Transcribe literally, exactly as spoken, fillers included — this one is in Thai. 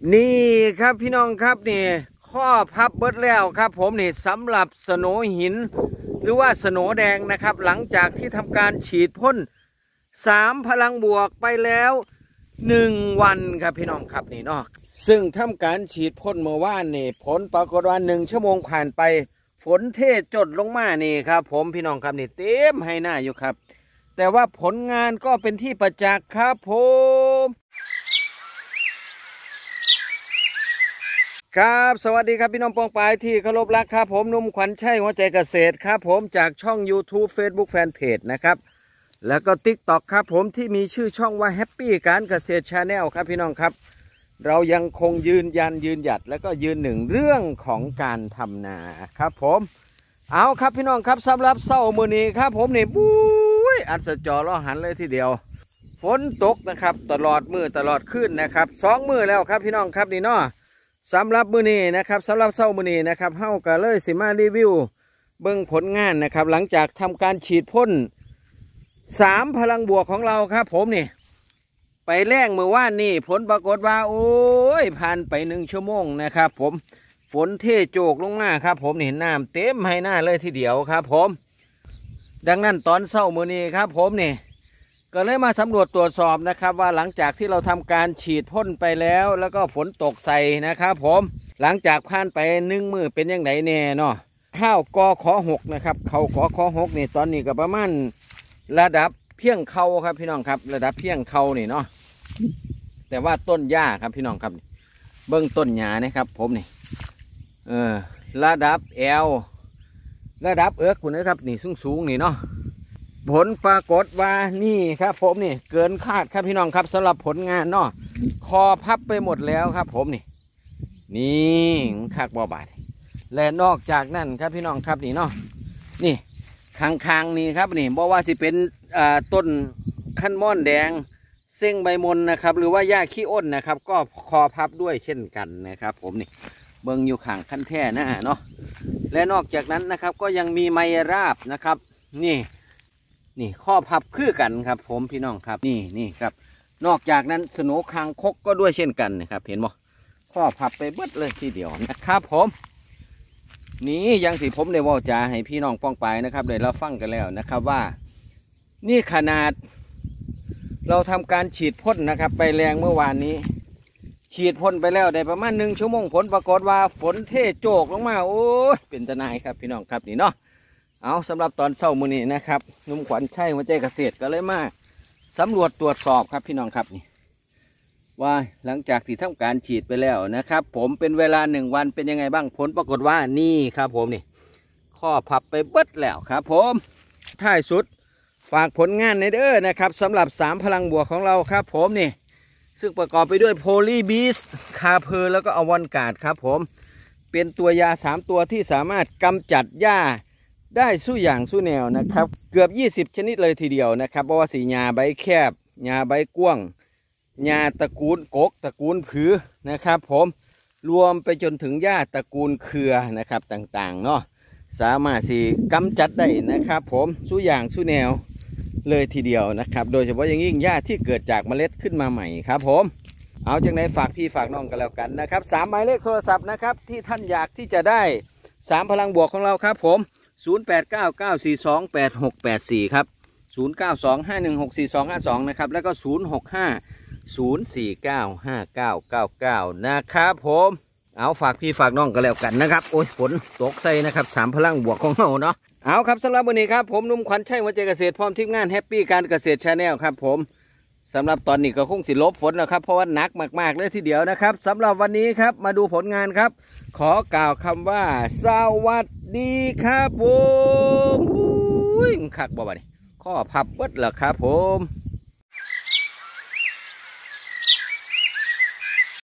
นี่ครับพี่น้องครับนี่ข้อพับเบิดแล้วครับผมนี่สำหรับสโหนหินหรือว่าสโหนแดงนะครับหลังจากที่ทำการฉีดพ่นสามพลังบวกไปแล้วหนึ่งวันครับพี่น้องครับนี่เนาะซึ่งทำการฉีดพ่นเมื่อวานนี่ผลปรากฏว่าหนึ่งชั่วโมงผ่านไปฝนเทจดลงมานี่ครับผมพี่น้องครับนี่เต็มให้หน้าอยู่ครับแต่ว่าผลงานก็เป็นที่ประจักษ์ครับผมครับสวัสดีครับพี่น้องปองปายที่เคารพรักครับผมนุ่มขวัญชัยหัวใจเกษตรครับผมจากช่อง YouTube Facebook Fanpage นะครับแล้วก็ TikTok ครับผมที่มีชื่อช่องว่า Happy การเกษตร Channel ครับพี่น้องครับเรายังคงยืนยันยืนหยัดแล้วก็ยืนหนึ่งเรื่องของการทำนาครับผมเอาครับพี่น้องครับสำหรับเช้ามื้อนี้ครับผมนี่บุ้ยอัศจรล้อหันเลยทีเดียวฝนตกนะครับตลอดมือตลอดคืนนะครับสองมือแล้วครับพี่น้องครับนี่เนาะสำหรับมื้อนี้นะครับสำหรับเช้ามื้อนี้นะครับเฮาก็เลยสิมารีวิวเบิ่งผลงานนะครับหลังจากทำการฉีดพ่นสามพลังบวกของเราครับผมนี่ไปแล้งเมื่อวานนี่ผลปรากฏว่าโอ้ยผ่านไปหนึ่งชั่วโมงนะครับผมฝนเทโจกลงมาครับผมนี่น้ำเต็มให้หน้าเลยทีเดียวครับผมดังนั้นตอนเช้ามื้อนี้ครับผมนี่ก็เลยมาสำรวจตรวจสอบนะครับว่าหลังจากที่เราทำการฉีดพ่นไปแล้วแล้วก็ฝนตกใส่นะครับผมหลังจากผ่านไปหนึ่งมือเป็นยังไงแน่เนาะข้าวกอขอหกนะครับเขากอขอหกนี่ตอนนี้ก็ประมาณระดับเพียงเข่าครับพี่น้องครับระดับเพียงเข่านี่เนาะแต่ว่าต้นหญ้าครับพี่น้องครับเบื้องต้นหญ้านะครับผมนี่เออระดับแอลระดับเอิร์กคุณนะครับนี่สูงสูงนี่เนาะผลปรากฏว่านี่ครับผมนี่เกินคาดครับพี่น้องครับสำหรับผลงานเนาะคอพับไปหมดแล้วครับผมนี่นี่คักบ่บาดและนอกจากนั้นครับพี่น้องครับนี่เนาะนี่คางๆนี่ครับนี่บอกว่าสิเป็นต้นขั้นม่อนแดงเส้งใบมนนะครับหรือว่าหญ้าขี้อ้นนะครับก็คอพับด้วยเช่นกันนะครับผมนี่เบิ่งอยู่ข้างขั้นแท่หน้าเนาะและนอกจากนั้นนะครับก็ยังมีไมราบนะครับนี่นี่ข้อพับคือกันครับผมพี่น้องครับนี่นี่ครับนอกจากนั้นสโหนคางคกก็ด้วยเช่นกันนะครับเห็นบ่ข้อพับไปเบิดเลยทีเดียวนะครับผมนี่ยังสิผมได้ว่าจะให้พี่น้องป้องไปนะครับได้เราฟังกันแล้วนะครับว่านี่ขนาดเราทำการฉีดพ่นนะครับไปแรงเมื่อวานนี้ฉีดพ่นไปแล้วได้ประมาณหนึ่งชั่วโมงผลปรากฏว่าฝนเทโจกลงมาโอ้ยเป็นตะนายครับพี่น้องครับนี่เนาะเอาสำหรับตอนเช้ามื้อนี้นะครับนุ่มขวัญชัยหัวใจเกษตรก็เลยมาสำรวจตรวจสอบครับพี่น้องครับนี่ว่าหลังจากที่ทำการฉีดไปแล้วนะครับผมเป็นเวลาหนึ่งวันเป็นยังไงบ้างผลปรากฏว่านี่ครับผมนี่ข้อพับไปเบิดแล้วครับผมท้ายสุดฝากผลงานในเด้อนะครับสำหรับสามพลังบวกของเราครับผมนี่ซึ่งประกอบไปด้วยโพลีบีสคาเพอร์แล้วก็อวอนการ์ดครับผมเป็นตัวยาสามตัวที่สามารถกำจัดหญ้าได้สู้อย่างสู้แนวนะครับเกือบยี่สิบชนิดเลยทีเดียวนะครับเพราะว่าสีหญ้าใบแคบหญ้าใบกว้างหญ้าตระกูลกกตระกูลผือนะครับผมรวมไปจนถึงหญ้าตระกูลเครือนะครับต่างๆเนาะสามารถสีกำจัดได้นะครับผมสู้อย่างสู้แนวเลยทีเดียวนะครับโดยเฉพาะอย่างยิ่งหญ้าที่เกิดจากเมล็ดขึ้นมาใหม่ครับผมเอาจังไหนฝากพี่ฝากน้องกันแล้วกันนะครับสามหมายเลขโทรศัพท์นะครับที่ท่านอยากที่จะได้สามพลังบวกของเราครับผมศูนย์ แปด เก้า เก้า สี่ สอง แปด หก แปด สี่ครับศูนย์ เก้า สอง ห้า หนึ่ง หก สี่ สอง ห้า สองนะครับแล้วก็ศูนย์ หก ห้า ศูนย์ สี่ เก้า ห้า เก้า เก้า เก้านะครับผมเอาฝากพี่ฝากน้องกันแล้วกันนะครับโอ้ยฝนตกใส่นะครับสามพลังบวกของเราเนาะเอาครับสำหรับวันนี้ครับผมนุ่มขวัญชัยหัวใจเกษตรพร้อมทีมงานแฮปปี้การเกษตรชาแนลครับผมสำหรับตอนนี้ก็คงสิลบฝนนะครับเพราะว่าหนักมากๆเลยทีเดียวนะครับสำหรับวันนี้ครับมาดูผลงานครับขอกล่าวคำว่าสวัสดีครับผมขักบ่บ่นี่ข้อพับเบิดแล้วครับผม